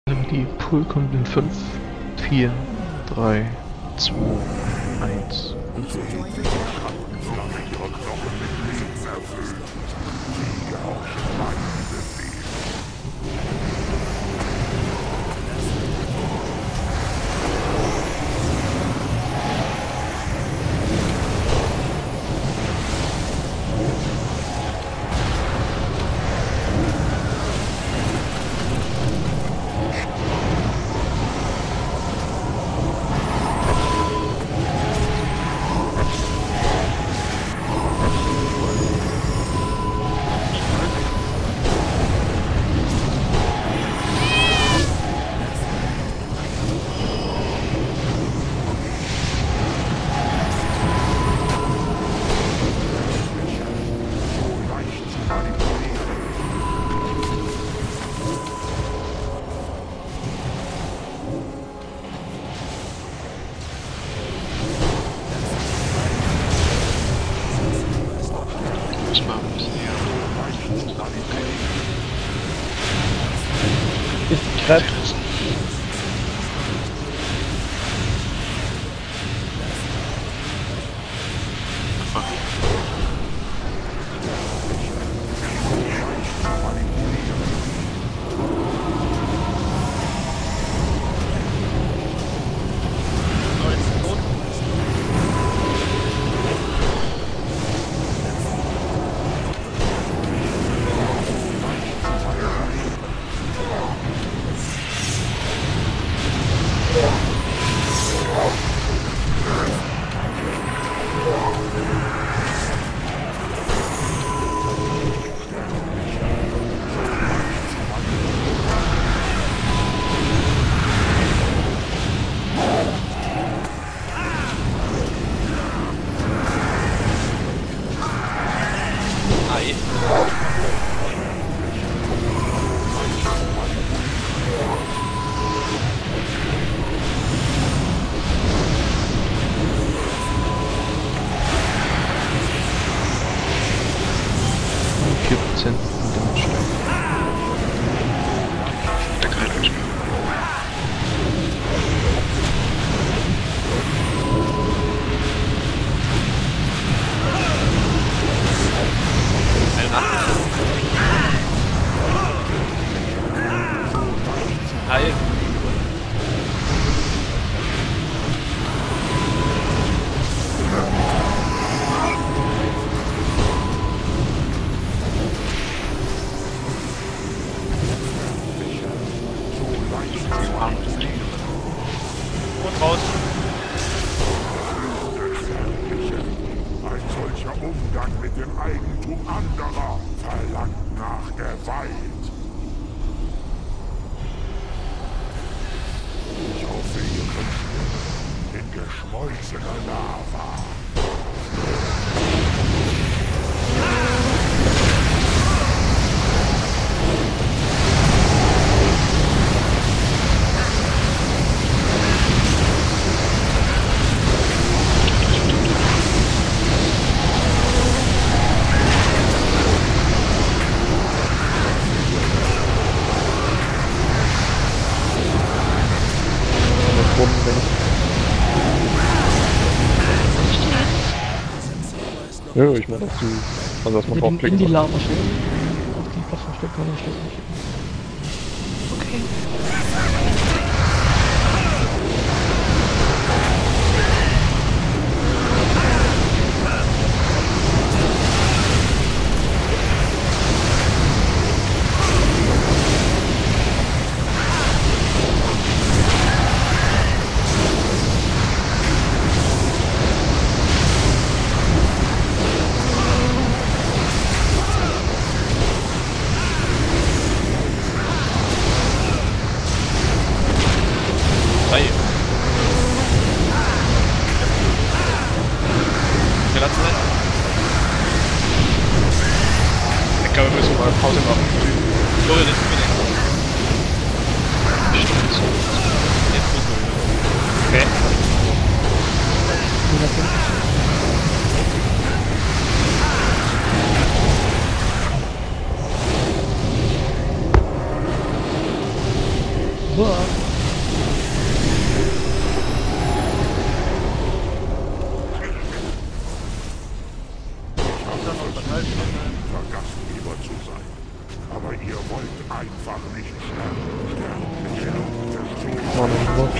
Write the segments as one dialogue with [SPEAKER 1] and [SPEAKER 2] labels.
[SPEAKER 1] Die Pool kommt in 5, 4, 3, 2, 1 und so.
[SPEAKER 2] Ist gerade.
[SPEAKER 3] Und raus.
[SPEAKER 4] Ein solcher Umgang mit dem Eigentum anderer verlangt nach Gewalt. Ich hoffe, ihr könnt schwimmen in geschmolzener Lava.
[SPEAKER 2] Ja, ich meine, dass du. Also, dass man draufklicken
[SPEAKER 1] in die
[SPEAKER 2] soll.
[SPEAKER 1] Lava stellen. Auf die Plattform stellen kann man stecken. Okay.
[SPEAKER 4] Gastgeber zu sein. Aber ihr wollt einfach nicht sterben.
[SPEAKER 2] Mann,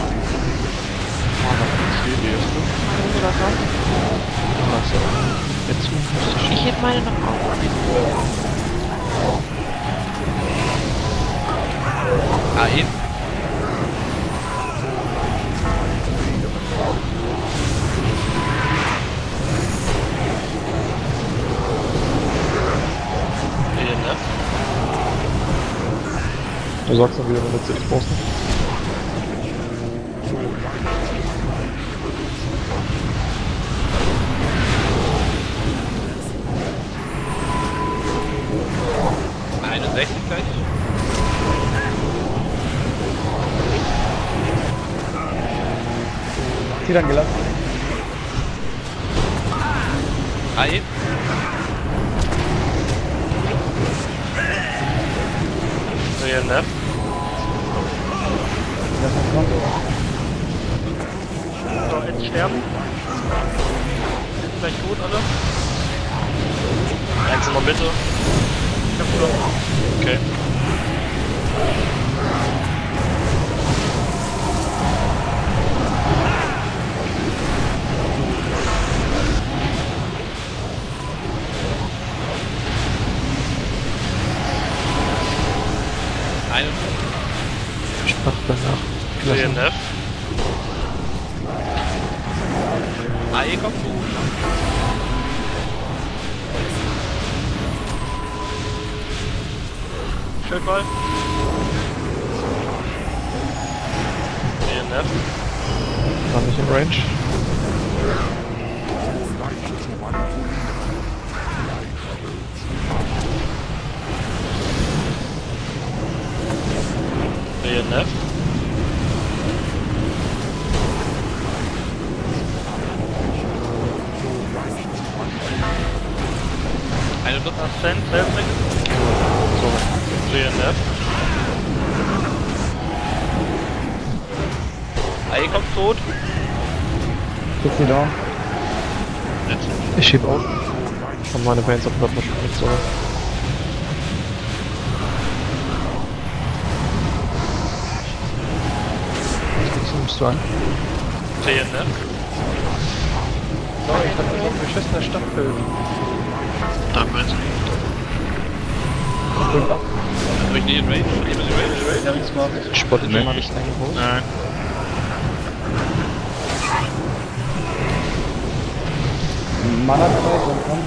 [SPEAKER 5] Oder so.
[SPEAKER 1] Jetzt müsste
[SPEAKER 5] Ich heb meine noch auf.
[SPEAKER 3] Ein.
[SPEAKER 2] du sagst dann wieder, wenn du jetzt nicht brauchst.
[SPEAKER 3] Gleich.
[SPEAKER 6] Die dann gelassen.
[SPEAKER 3] Ein. Sehr nett.
[SPEAKER 6] Das hat kommt.
[SPEAKER 3] So, jetzt sterben. Sind gleich tot alle. Einzelner bitte. Ja, Bruder. Okay.
[SPEAKER 1] ich mach danach.
[SPEAKER 3] DNF. AE kommt zu. Schildball. DNF.
[SPEAKER 1] War nicht in Range.
[SPEAKER 3] DNF. Eine Dutzend Selbstweg. DNF. Ei kommt tot.
[SPEAKER 6] Ist sie da?
[SPEAKER 1] Ich heb auf.
[SPEAKER 2] Von meine Pains auf der Flasche nicht so.
[SPEAKER 1] Was nimmst du an?
[SPEAKER 3] DNF.
[SPEAKER 1] So, ich hab einen beschissenen Stadtbild.
[SPEAKER 3] Damals. Ich nicht in Range. Ich bin in Range.
[SPEAKER 6] Ja, nichts gemacht.
[SPEAKER 1] Spottet schon mal nicht deine Hose?
[SPEAKER 3] Nein.
[SPEAKER 6] Mana dabei, so kommt.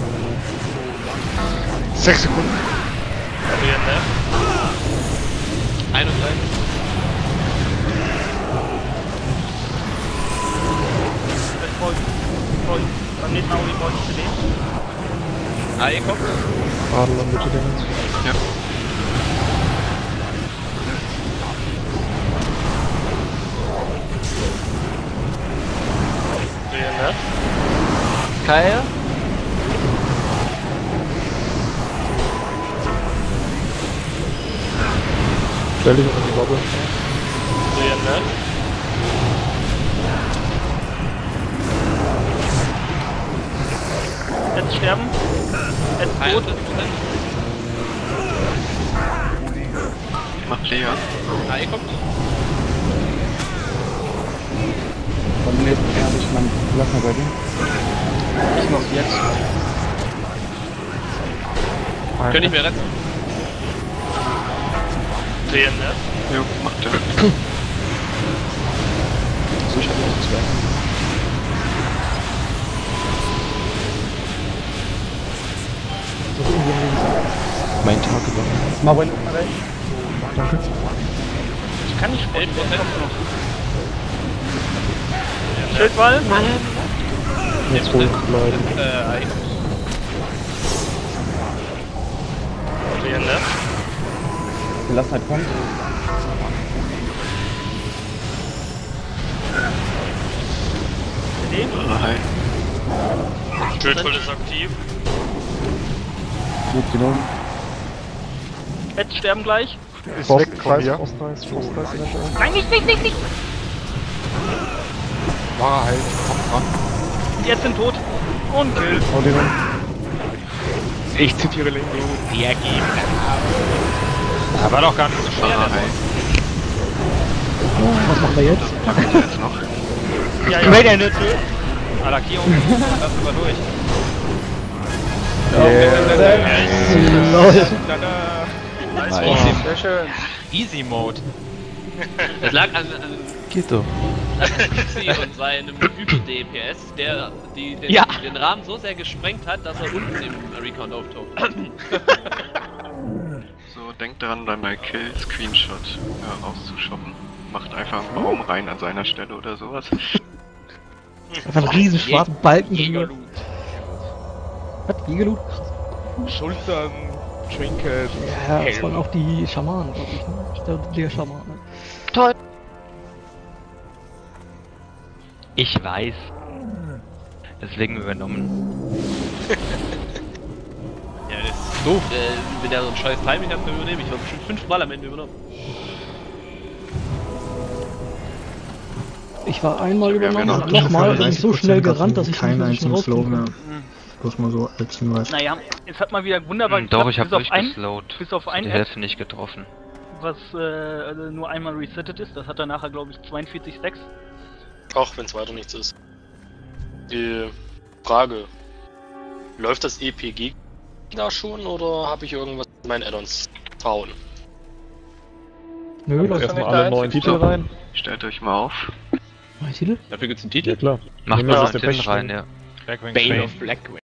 [SPEAKER 1] 6 Sekunden.
[SPEAKER 3] DNF. 31. Beim nächsten Mal brauche ich CD. AE kommt.
[SPEAKER 2] Adel an bitte Dingens.
[SPEAKER 1] Ja.
[SPEAKER 3] DNF. Kyle.
[SPEAKER 2] Stell dich unter die Bobbe.
[SPEAKER 3] DNF. Jetzt sterben. Jetzt tot.
[SPEAKER 1] Macht Lea.
[SPEAKER 3] AE kommt.
[SPEAKER 6] Beim nächsten Mal habe ich meinen Plasma bei dir. Ich noch jetzt.
[SPEAKER 3] Könnte ich mir retten. DNF.
[SPEAKER 1] Jo, macht er.
[SPEAKER 2] So, ich hab noch 2. Mein Tag gewonnen.
[SPEAKER 6] Mal wenn recht.
[SPEAKER 2] Danke.
[SPEAKER 3] Ich kann nicht spielen. Schildwall.
[SPEAKER 2] Jetzt ruhig bleiben.
[SPEAKER 3] AE kommt. DNF.
[SPEAKER 6] Gelassenheit kommt.
[SPEAKER 3] CD.
[SPEAKER 1] Hi.
[SPEAKER 3] Schildwall ist aktiv.
[SPEAKER 6] Gut genommen.
[SPEAKER 3] Jetzt sterben gleich.
[SPEAKER 7] Ist weg von mir.
[SPEAKER 3] Nein, nicht!
[SPEAKER 7] War halt, komm dran.
[SPEAKER 3] Jetzt sind tot. Und Kill.
[SPEAKER 7] Ich zitiere Lingo.
[SPEAKER 3] Wir geben.
[SPEAKER 7] Ja, war doch gar nicht so schwer.
[SPEAKER 6] Was machen wir jetzt?
[SPEAKER 3] Ja, ja. Raid Ende. À la Kion. Lassen wir durch.
[SPEAKER 2] Sehr schön.
[SPEAKER 3] Easy Mode.
[SPEAKER 8] Das lag an
[SPEAKER 1] Geht doch.
[SPEAKER 8] Pixie und seinem Übel-DPS, der den Rahmen so sehr gesprengt hat, dass er unten im Recount auftaucht.
[SPEAKER 9] So, denkt daran, dann bei Kill Screenshot rauszushoppen. Macht einfach einen Baum rein an seiner Stelle oder sowas.
[SPEAKER 6] Einfach einen riesen schwarzen Balken drüber.
[SPEAKER 3] Jägerloot.
[SPEAKER 6] Was? Jägerloot?
[SPEAKER 7] Schultern, Trinket.
[SPEAKER 6] Ja, das waren auch die Schamanen, glaube ich. Ne? Ich glaube, der Schamane.
[SPEAKER 5] Toll.
[SPEAKER 2] Ich weiß. Deswegen übernommen.
[SPEAKER 3] Ja, das ist doof. Wenn der so ein scheiß Timing hat, dann übernehme ich. War bestimmt 5 Mal am Ende übernommen.
[SPEAKER 6] Ich war einmal
[SPEAKER 9] Ja,
[SPEAKER 6] übernommen
[SPEAKER 9] wir
[SPEAKER 6] und nochmal bin ich so schnell gerannt, dass ich
[SPEAKER 10] keinen einzigen Slow mehr.
[SPEAKER 6] mehr.
[SPEAKER 10] Bloß mal so als Hinweis.
[SPEAKER 11] Naja, es hat mal wieder wunderbar
[SPEAKER 2] Doch, ich
[SPEAKER 11] bis
[SPEAKER 2] habe
[SPEAKER 11] auf einen,
[SPEAKER 2] durchgeslowt.
[SPEAKER 11] bis auf
[SPEAKER 2] Die
[SPEAKER 11] einen
[SPEAKER 2] Hälfte nicht getroffen.
[SPEAKER 11] was also nur einmal resettet ist. Das hat er nachher, glaube ich, 42,6.
[SPEAKER 12] Auch wenn es weiter nichts ist. Die Frage: Läuft das EPG da schon oder habe ich irgendwas in meinen Add-ons verhauen?
[SPEAKER 6] Nö, das
[SPEAKER 7] Erstmal alle neuen Titel rein.
[SPEAKER 9] Stellt euch mal auf.
[SPEAKER 6] Titel?
[SPEAKER 3] Dafür gibt's einen Titel?
[SPEAKER 7] Ja klar.
[SPEAKER 2] Macht
[SPEAKER 7] Nehmen wir
[SPEAKER 2] mal
[SPEAKER 7] aus
[SPEAKER 2] den
[SPEAKER 7] der
[SPEAKER 2] Pin rein, ja.
[SPEAKER 7] Blackwing
[SPEAKER 3] Bane
[SPEAKER 7] Chain.
[SPEAKER 3] of Blackwing.